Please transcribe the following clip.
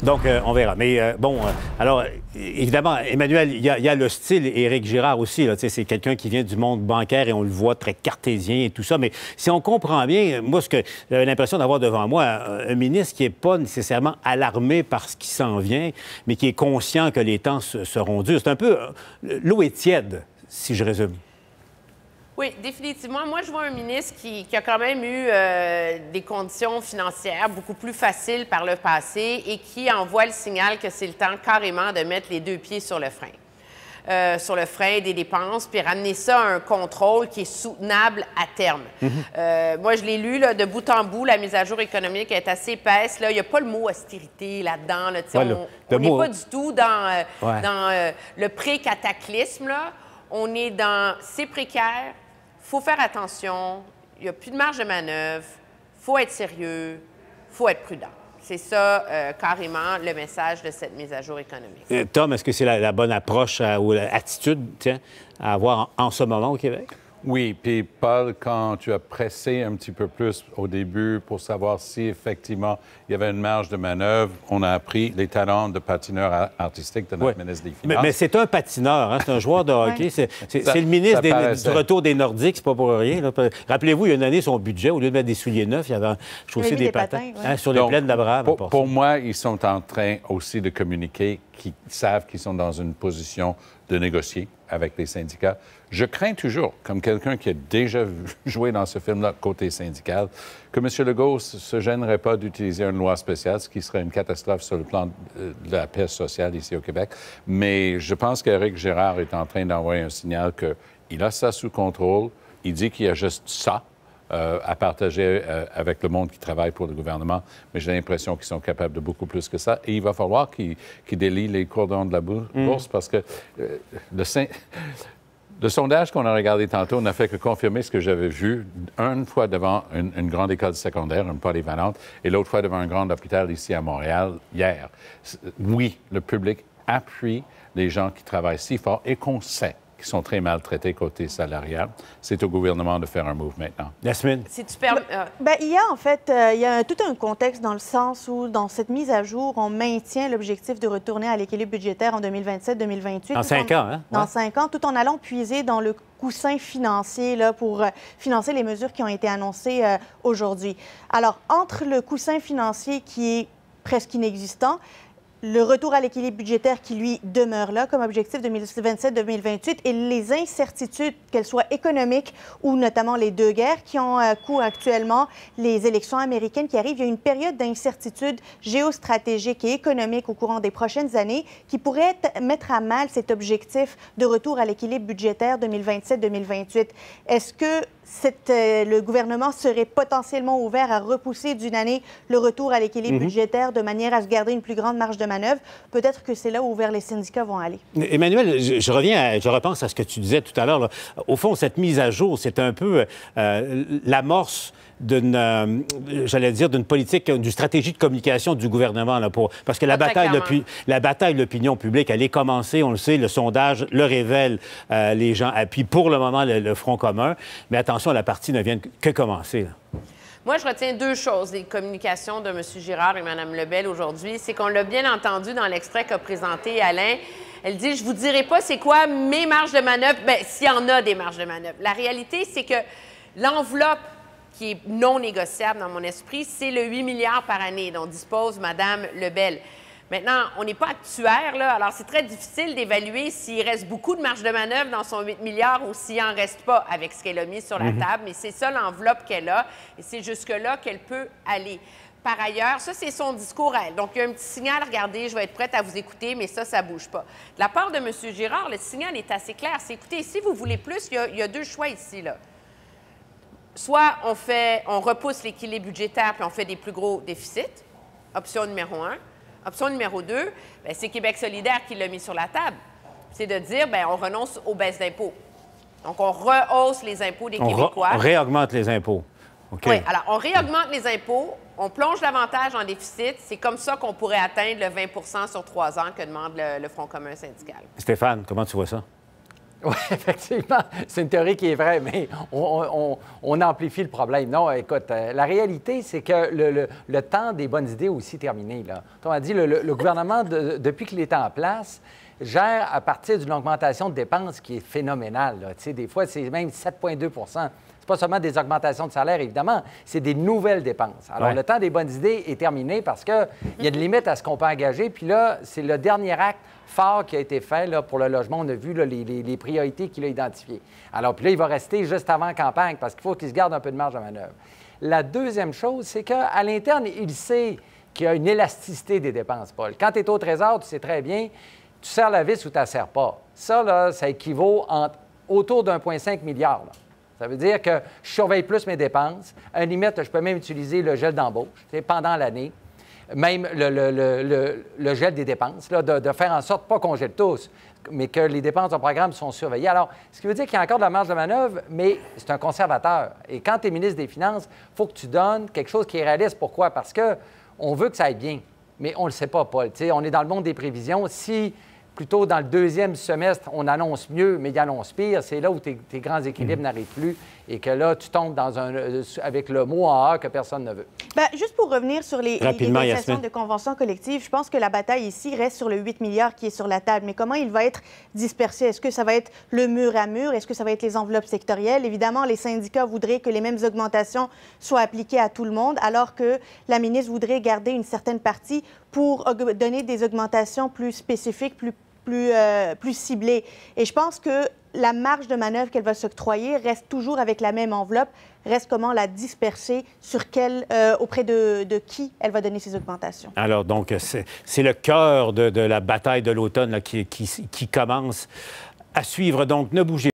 Donc, on verra. Mais bon, alors, évidemment, Emmanuel, il y a le style Éric Girard aussi. C'est quelqu'un qui vient du monde bancaire et on le voit très cartésien et tout ça. Mais si on comprend bien, moi, j'avais l'impression d'avoir devant moi un ministre qui n'est pas nécessairement alarmé par ce qui s'en vient, mais qui est conscient que les temps seront durs. C'est un peu l'eau est tiède, si je résume. Oui, définitivement. Moi, je vois un ministre qui a quand même eu des conditions financières beaucoup plus faciles par le passé et qui envoie le signal que c'est le temps carrément de mettre les deux pieds sur le frein des dépenses, puis ramener ça à un contrôle qui est soutenable à terme. Moi, je l'ai lu là, de bout en bout, la mise à jour économique est assez épaisse. Là. Il n'y a pas le mot austérité là-dedans. Là. On n'est pas du tout dans, le pré-cataclysme. Là. On est dans c'est précaire. Il faut faire attention, il n'y a plus de marge de manœuvre, il faut être sérieux, il faut être prudent. C'est ça, carrément, le message de cette mise à jour économique. Tom, est-ce que c'est la bonne approche ou l'attitude à avoir en ce moment au Québec? Oui, puis Paul, quand tu as pressé un petit peu plus au début pour savoir si effectivement il y avait une marge de manœuvre, on a appris les talents de patineur artistique de notre ministre des Finances. Mais c'est un patineur, hein? C'est un joueur de hockey. C'est le ministre du retour des Nordiques, c'est pas pour rien. Rappelez-vous, il y a une année, son budget, au lieu de mettre des souliers neufs, il avait chaussé des patins sur les plaines d'Abraham. Pour moi, ils sont en train aussi de communiquer, qu'ils savent qu'ils sont dans une position de négocier avec les syndicats. Je crains toujours, comme quelqu'un qui a déjà joué dans ce film-là côté syndical, que M. Legault ne se gênerait pas d'utiliser une loi spéciale, ce qui serait une catastrophe sur le plan de la paix sociale ici au Québec. Mais je pense qu'Éric Girard est en train d'envoyer un signal qu'il a ça sous contrôle. Il dit qu'il y a juste ça à partager avec le monde qui travaille pour le gouvernement, mais j'ai l'impression qu'ils sont capables de beaucoup plus que ça. Et il va falloir qu'ils délient les cordons de la bourse parce que le sondage qu'on a regardé tantôt n'a fait que confirmer ce que j'avais vu une fois devant une grande école secondaire, une polyvalente, et l'autre fois devant un grand hôpital ici à Montréal hier. Oui, le public appuie les gens qui travaillent si fort et qu'on sait qui sont très maltraités côté salarial. C'est au gouvernement de faire un move maintenant. Yasmine? Si tu permets... il y a en fait tout un contexte dans le sens où, dans cette mise à jour, on maintient l'objectif de retourner à l'équilibre budgétaire en 2027-2028. Dans 5 ans, hein? Dans 5 ans, tout en allant puiser dans le coussin financier là, pour financer les mesures qui ont été annoncées aujourd'hui. Alors, entre le coussin financier qui est presque inexistant, le retour à l'équilibre budgétaire qui, lui, demeure là comme objectif 2027-2028 et les incertitudes, qu'elles soient économiques ou notamment les deux guerres qui ont cours actuellement, les élections américaines qui arrivent, il y a une période d'incertitude géostratégique et économique au courant des prochaines années qui pourrait mettre à mal cet objectif de retour à l'équilibre budgétaire 2027-2028. Est-ce que le gouvernement serait potentiellement ouvert à repousser d'une année le retour à l'équilibre budgétaire de manière à se garder une plus grande marge de manœuvre? Peut-être que c'est là où vers les syndicats vont aller. Emmanuel, je repense à ce que tu disais tout à l'heure. Là. Au fond, cette mise à jour, c'est un peu l'amorce d'une, d'une politique, d'une stratégie de communication du gouvernement. Là, parce que la bataille de l'opinion publique, elle est commencée, on le sait, le sondage le révèle, les gens appuient pour le moment le Front commun, mais attention, la partie ne vient que commencer. Là. Moi, je retiens deux choses des communications de M. Girard et Mme Lebel aujourd'hui. C'est qu'on l'a bien entendu dans l'extrait qu'a présenté Alain. Elle dit « Je vous dirai pas c'est quoi mes marges de manœuvre. » Bien, s'il y en a des marges de manœuvre. La réalité, c'est que l'enveloppe qui est non négociable dans mon esprit, c'est le 8 milliards par année dont dispose Mme Lebel. Maintenant, on n'est pas actuaire, là, alors c'est très difficile d'évaluer s'il reste beaucoup de marge de manœuvre dans son 8 milliards ou s'il n'en reste pas avec ce qu'elle a mis sur la table, mais c'est ça l'enveloppe qu'elle a et c'est jusque-là qu'elle peut aller. Par ailleurs, ça, c'est son discours à elle. Donc, il y a un petit signal, regardez, je vais être prête à vous écouter, mais ça ne bouge pas. De la part de M. Girard, le signal est assez clair. C'est, écoutez, si vous voulez plus, il y a deux choix ici, là. Soit on repousse l'équilibre budgétaire puis on fait des plus gros déficits, option numéro 1. Option numéro 2, c'est Québec solidaire qui l'a mis sur la table. C'est de dire, on renonce aux baisses d'impôts. Donc, on rehausse les impôts des Québécois. On réaugmente les impôts. Okay. Oui, alors, on réaugmente les impôts, on plonge davantage en déficit. C'est comme ça qu'on pourrait atteindre le 20 sur 3 ans que demande le Front commun syndical. Stéphane, comment tu vois ça? Oui, effectivement. C'est une théorie qui est vraie, mais on amplifie le problème. Non, écoute, la réalité, c'est que le temps des bonnes idées est aussi terminé. Là. On a dit, le gouvernement, depuis qu'il est en place, gère à partir d'une augmentation de dépenses qui est phénoménale. Là. Tu sais, des fois, c'est même 7,2 c'est pas seulement des augmentations de salaire, évidemment, c'est des nouvelles dépenses. Alors, le temps des bonnes idées est terminé parce qu'il y a une limite à ce qu'on peut engager. Puis là, c'est le dernier acte fort qui a été fait là, pour le logement. On a vu là, les priorités qu'il a identifiées. Alors, puis là, il va rester juste avant la campagne parce qu'il faut qu'il se garde un peu de marge de manœuvre. La deuxième chose, c'est qu'à l'interne, il sait qu'il y a une élasticité des dépenses, Paul. Quand tu es au Trésor, tu sais très bien, tu serres la vis ou tu ne la serres pas. Ça, là, ça équivaut autour d'1,5 milliard. Là. Ça veut dire que je surveille plus mes dépenses. À la limite, je peux même utiliser le gel d'embauche pendant l'année. Même le gel des dépenses, là, de faire en sorte, pas qu'on gèle tous, mais que les dépenses d'un programme sont surveillées. Alors, ce qui veut dire qu'il y a encore de la marge de manœuvre, mais c'est un conservateur. Et quand tu es ministre des Finances, il faut que tu donnes quelque chose qui est réaliste. Pourquoi? Parce qu'on veut que ça aille bien, mais on ne le sait pas, Paul. T'sais, on est dans le monde des prévisions. Si plutôt dans le deuxième semestre, on annonce mieux, mais il annonce pire, c'est là où tes grands équilibres n'arrivent plus et que là, tu tombes avec le mot en A que personne ne veut. Bien, juste pour revenir sur les négociations de conventions collectives, je pense que la bataille ici reste sur le 8 milliards qui est sur la table. Mais comment il va être dispersé? Est-ce que ça va être le mur à mur? Est-ce que ça va être les enveloppes sectorielles? Évidemment, les syndicats voudraient que les mêmes augmentations soient appliquées à tout le monde, alors que la ministre voudrait garder une certaine partie pour donner des augmentations plus spécifiques, plus ciblées. Et je pense que la marge de manœuvre qu'elle va s'octroyer reste toujours avec la même enveloppe, reste comment la disperser, auprès de qui elle va donner ces augmentations. Alors, donc, c'est le cœur de la bataille de l'automne qui commence à suivre. Donc, ne bougez pas.